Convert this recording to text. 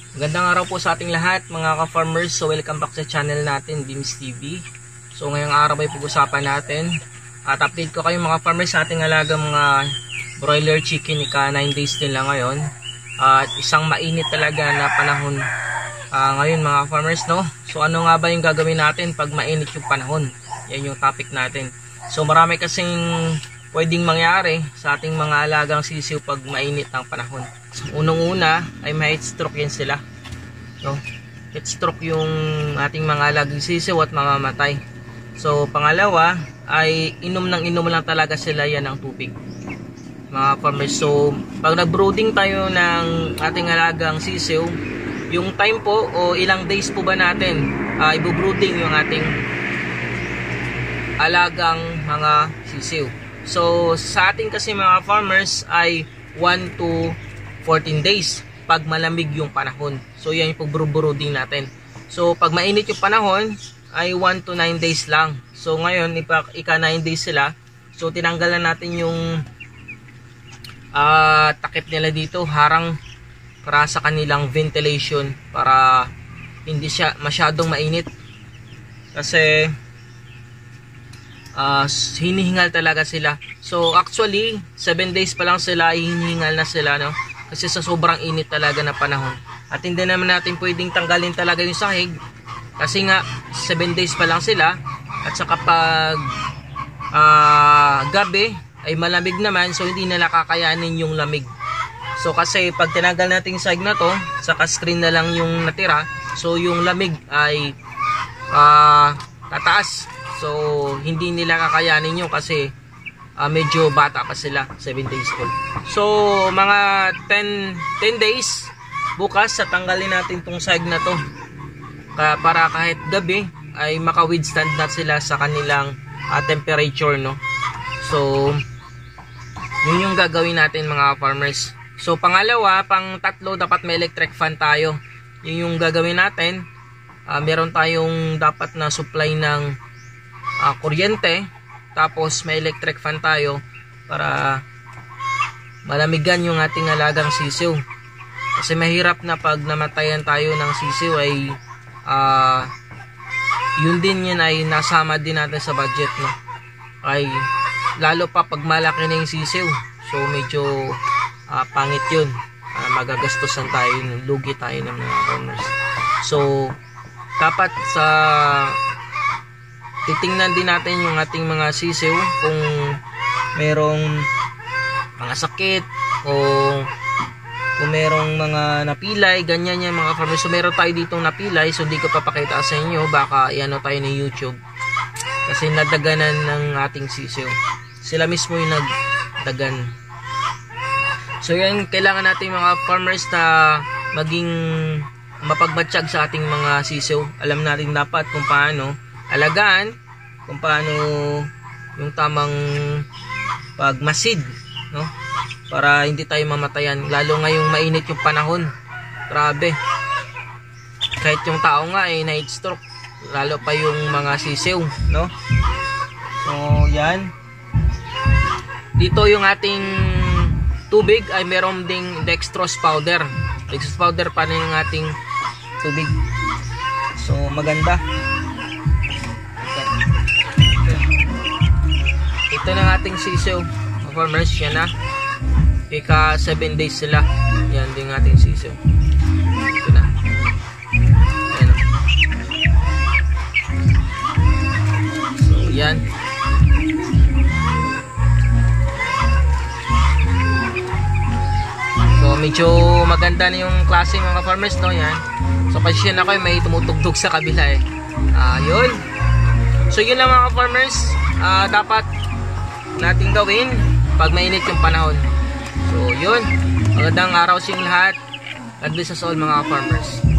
Magandang araw po sa ating lahat mga ka-farmers. So welcome back sa channel natin, Beams TV. So ngayong araw ay pag-usapan natin at update ko kayo mga farmers sa ating alagang mga broiler chicken. Ika 9 days nila ngayon at isang mainit talaga na panahon ngayon mga farmers, no? So ano nga ba yung gagawin natin pag mainit yung panahon? Yan yung topic natin. So marami kasing pwedeng mangyari sa ating mga alagang sisiw pag mainit ang panahon. Unang-una ay may heat stroke yan sila, no? Heat stroke yung ating mga alagang sisiw at mamamatay. So pangalawa ay inom lang talaga sila yan ng tubig mga farmers. So pag nag-brooding tayo ng ating alagang sisiw, yung time po o ilang days po ba natin ibu-brooding yung ating alagang mga sisiw. So sa ating kasi mga farmers ay 1 to 14 days pag malamig yung panahon. So yan yung pag-brooding natin. So pag mainit yung panahon ay 1 to 9 days lang. So ngayon ika 9 days sila. So tinanggalan natin yung takip nila dito, harang para sa kanilang ventilation, para hindi siya masyadong mainit. Kasi hinihingal talaga sila. So actually 7 days pa lang sila hinihingal na sila, no? Kasi sa sobrang init talaga na panahon. At hindi naman natin pwedeng tanggalin talaga yung sahig kasi nga 7 days pa lang sila. At saka pag gabi ay malamig naman, so hindi na nakakayanin yung lamig. So kasi pag tinanggal natin yung sahig na to, saka screen na lang yung natira, so yung lamig ay tataas. So hindi nila kakayanin yun kasi medyo bata pa sila, 7 days old. So mga 10 days bukas sa tanggalin natin tong sahig na to para kahit gabi ay maka-withstand na sila sa kanilang temperature, no? So yun yung gagawin natin mga farmers. So pangalawa, pang tatlo, dapat may electric fan tayo. Yun yung gagawin natin. Meron tayong dapat na supply ng kuryente, tapos may electric fan tayo para malamigan yung ating alagang sisiw. Kasi mahirap na pag namatayan tayo ng sisiw ay yun din yun ay nasama din natin sa budget, no? Ay lalo pa pag malaki na yung sisiw, so medyo pangit yun. Magagastusan tayo, lugi tayo ng mga farmers. So dapat sa titingnan din natin yung ating mga sisiw kung merong mga sakit o kung merong mga napilay, ganyan yan mga farmers. So meron tayo ditong napilay, so hindi ko papakita sa inyo, baka iano tayo ng YouTube kasi nadaganan ng ating sisiw. Sila mismo yung nagdagan. So yan, kailangan natin mga farmers na maging mapagmatsyag sa ating mga sisiw. Alam natin dapat kung paano alagaan, kung paano yung tamang pagmasid, no? Para hindi tayo mamatayan, lalo ngayong mainit yung panahon. Grabe, kahit yung tao nga ay night stroke, lalo pa yung mga sisiw, no? So yan, dito yung ating tubig ay meron ding dextrose powder. Dextrose powder pa rin yung ating tubig. So maganda. Ito na ating sisiw farmers, yan na. Ika 7 days sila. Yan din ating sisiw. Ito na. Ayan. So yan. So medyo maganda na yung klase mga farmers, no? Yan. So kasi yan ako may tumutugtog sa kabila eh. Yun. So yun lang mga farmers, dapat natin gawin pag mainit yung panahon. So yun, magandang araw sa inyong lahat. God bless us all mga farmers.